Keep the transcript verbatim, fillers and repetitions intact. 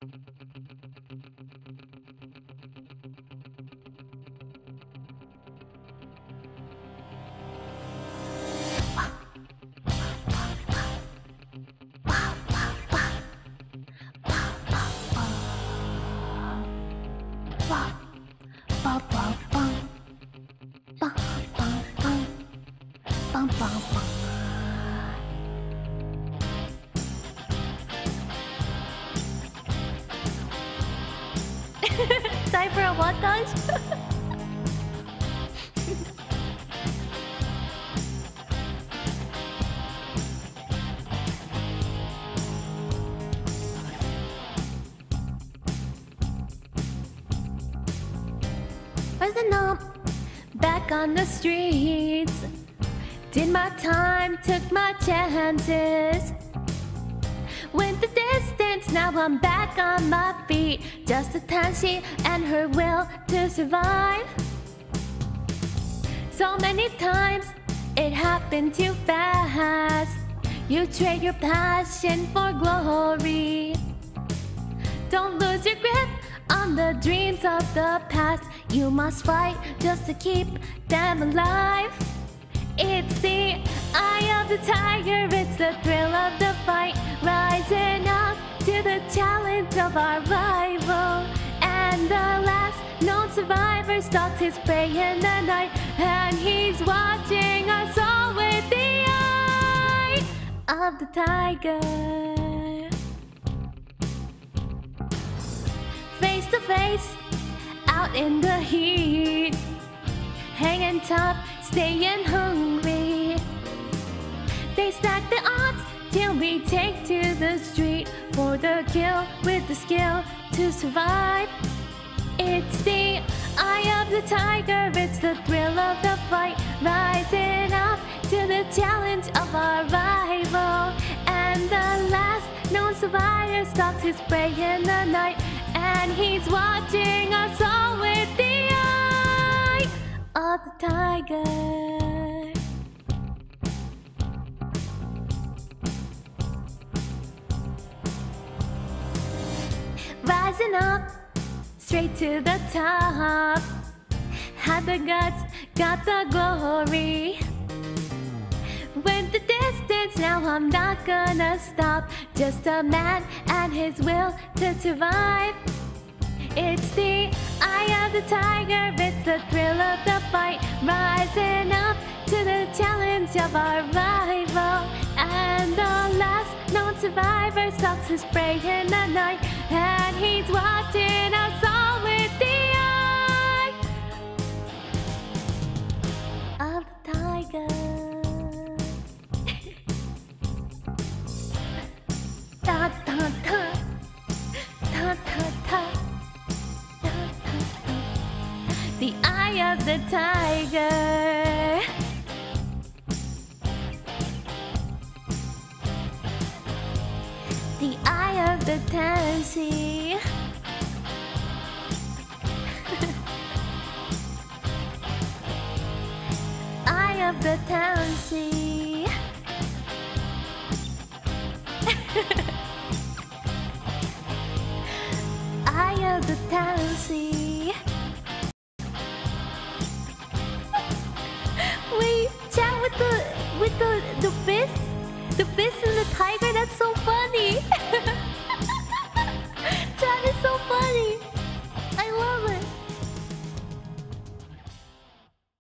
Time for a montage? Rising up, back on the streets. Did my time, took my chances. Went the distance, now I'm back on my feet. Just a Tansy and her will to survive. So many times, it happened too fast. You trade your passion for glory. Don't lose your grip on the dreams of the past. You must fight just to keep them alive. It's the eye of the tiger, it's the thrill of the fight. Rising up to the challenge of our rival. And the last known survivor stalks his prey in the night. And he's watching us all with the eye of the tiger. Face to face, out in the heat. Hanging tough, staying hungry. They stack the odds till we take to the street for the kill with the skill to survive. It's the eye of the tiger, it's the thrill of the fight. Rising up to the challenge of our rival. And the last known survivor stalks his prey in the night. And he's watching us all with the eye of the tiger. Rising up, straight to the top. Had the guts, got the glory. Went the distance, now I'm not gonna stop. Just a man and his will to survive. It's the eye of the tiger, it's the thrill of the fight. Rising up to the challenge of our rival. And the last known survivor stalks his prey in the night. And he's watching us all with the eye of the tiger. Ta ta ta, ta ta ta, ta ta ta. The eye of the tiger. The eye of the Tansy. Eye of the Tansy. Eye of the Tansy.